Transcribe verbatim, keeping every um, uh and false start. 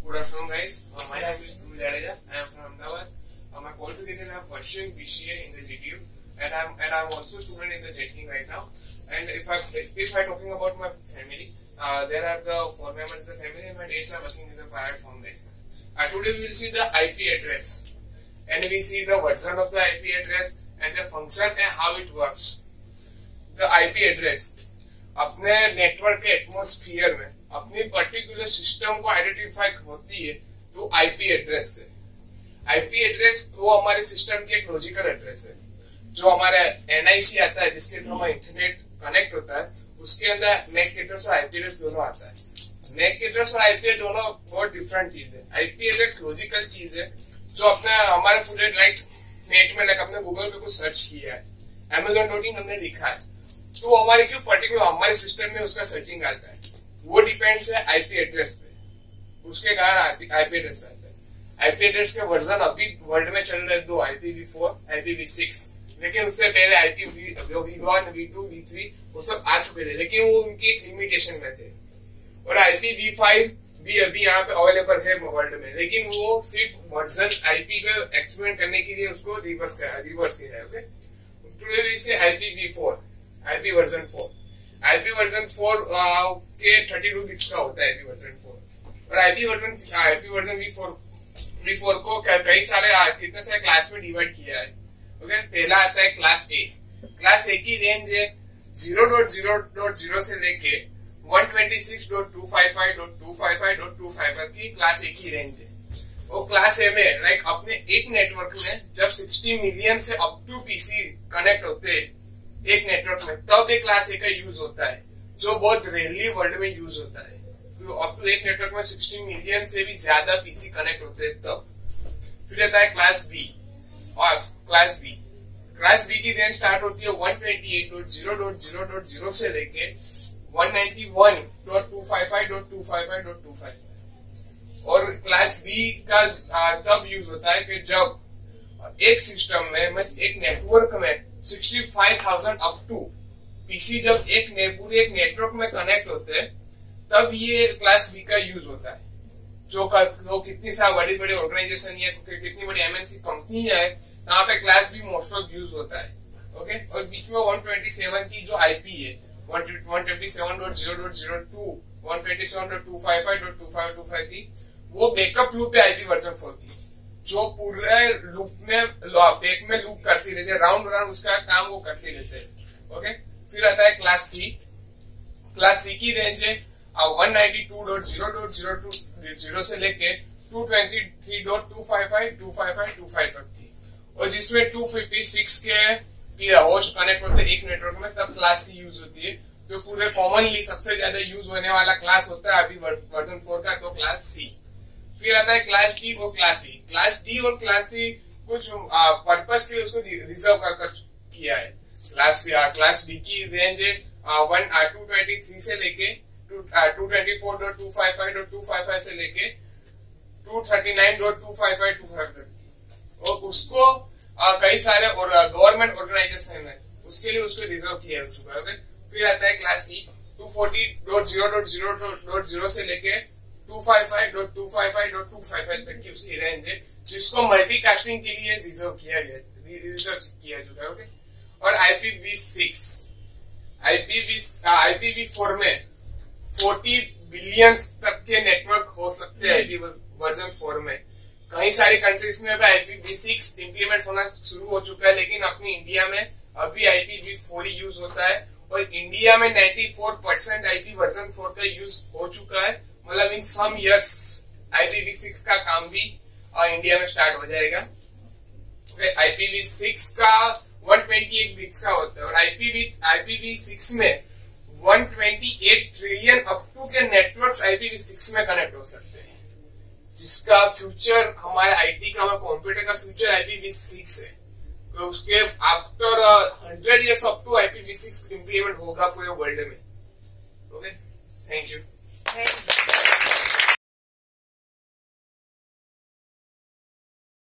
Good afternoon, guys. Uh, my name is Dhruv Jadeja. I am from Ahmedabad. Uh, my qualification, I am pursuing B C A in the G T U, and I'm and I'm also a student in the J King right now. And if I if I talking about my family, uh, there are the four members of the family, and my dads are working in the private foundation. Uh, today we will see the I P address, and we see the version of the I P address and the function and how it works. The I P address अपने network के atmosphere में अपनी particular system को identify होती है तो IP address से। IP address वो हमारे सिस्टम की एक लॉजिकल एड्रेस है जो हमारा एनआईसी आता है जिसके थ्रू हमारा इंटरनेट कनेक्ट होता है, उसके अंदर मैक एड्रेस और आईपी एड्रेस दोनों आता है। मैक एड्रेस और आईपी एड्रेस दोनों बहुत डिफरेंट चीज है। आईपी एड्रेस लॉजिकल चीज है जो अपने हमारे पूरे लाइक नेट में लाइक अपने गूगल पे कुछ सर्च किया है, अमेजोन डॉट इन हमने लिखा है तो हमारे क्यों पर्टिकुलर हमारे सिस्टम में उसका सर्चिंग आता है, वो डिपेंड्स है आईपी एड्रेस पे, उसके कारण आईपी एड्रेस आता है। आईपी एड्रेस के वर्जन अभी वर्ल्ड में चल रहे दो, IP V four, IP V six, लेकिन उससे पहले IP V one, V two, V three वो सब आ चुके थे, लेकिन वो उनकी एक लिमिटेशन में थे। और आईपी वी फाइव भी अभी यहाँ पे अवेलेबल है वर्ल्ड में, लेकिन वो सिर्फ वर्जन आईपी पे एक्सपेरिमेंट करने के लिए उसको रिवर्स रिवर्स किया है। Okay, today we say IP V four, IP version four. IP version four के थर्टी टू बिट्स का होता है आईपी वर्जन फोर। और IP version IP version V four V four को कई सारे कितने सारे क्लास में डिवाइड किया है। ओके, पहला आता है क्लास ए। क्लास ए की रेंज है zero dot zero dot zero से लेके one twenty six dot two five five dot two five five dot two five five की क्लास ए की रेंज है। वो क्लास ए में लाइक अपने एक नेटवर्क में जब सिक्सटी मिलियन से अप टू पीसी कनेक्ट होते हैं एक नेटवर्क में, तब एक क्लास ए का यूज होता है जो बहुत रेयरली वर्ल्ड में यूज होता है। तो अप टू एक नेटवर्क में सिक्सटी मिलियन से भी ज्यादा पीसी कनेक्ट होते हैं तब। फिर आता है क्लास बी। और क्लास बी क्लास बी की रेंज स्टार्ट होती है one twenty eight dot zero dot zero dot zero से लेके one ninety one dot two five five dot two five five dot two five five. और class B का तब use होता है कि जब एक सिस्टम में बस एक नेटवर्क में sixty five thousand up to PC जब एक पूरे एक नेटवर्क में कनेक्ट होते हैं तब ये क्लास बी का यूज होता है। जो जो कितनी सारी बड़ी बड़ी ऑर्गेनाइजेशन या कितनी बड़ी एमएनसी कंपनी है यहाँ पे class B most of use होता है। ओके, और बीच में वन ट्वेंटी सेवन की जो आईपी है one twenty seven dot zero dot zero to one twenty seven dot two five five dot two five two five की वो बैकअप लूप है आईपी वर्जन फोर की, जो पूरे लूप में बैक में लूप करती रहती है, राउंड राउंड उसका काम वो करती रहती है। ओके, फिर आता है क्लास सी। क्लास सी की रेंज है one ninety two dot zero dot zero two zero से लेके two twenty three dot two five five two five five two five तक की, और जिसमें टू फिफ्टी सिक्स के होस्ट कनेक्ट होते हैं एक नेटवर्क में, तब क्लास सी यूज होती है। जो पूरे कॉमनली सबसे ज्यादा यूज होने वाला क्लास होता है अभी वर्जन फोर का, तो क्लास सी। फिर आता है क्लास डी और क्लास सी। क्लास डी और क्लास सी कुछ पर्पस के लिए उसको रिजर्व कर कर किया है। क्लास क्लास डी की रेंज है वन टू ट्वेंटी थ्री से लेके two twenty four dot two five five dot two five five से लेके two thirty nine dot two five five two five तक, और उसको आ, कई सारे और गवर्नमेंट ऑर्गेनाइजेशन है उसके लिए उसको रिजर्व किया हो चुका है। ओके, फिर आता है class C two forty dot zero dot zero dot zero से लेके two five five dot two five five dot two five five तक की उसकी रेंज है, जिसको मल्टीकास्टिंग के लिए रिजर्व किया गया रिजर्व किया चुका है। ओके, और IP V six IP IP V four में फोर्टी बिलियन तक के नेटवर्क हो सकते हैं आईपी वर्जन फोर में। कई सारी कंट्रीज में आईपी वी सिक्स इम्प्लीमेंट होना शुरू हो चुका है, लेकिन अपनी इंडिया में अभी आईपी वी फोर ही यूज होता है, और इंडिया में ninety four percent IP version four का यूज हो चुका है। मतलब in some years IP V six का काम भी इंडिया में स्टार्ट हो जाएगा। आईपी वी सिक्स का वन ट्वेंटी एट बिट्स का होता है, और आईपी आईपी वी सिक्स में one twenty eight trillion up to के नेटवर्क्स आईपी वी सिक्स में कनेक्ट हो सकते हैं, जिसका फ्यूचर हमारे आईटी का हमारे कंप्यूटर का फ्यूचर आईपी वी सिक्स है। तो उसके after hundred years up to IP V six implement होगा पूरे वर्ल्ड में। Okay, thank you.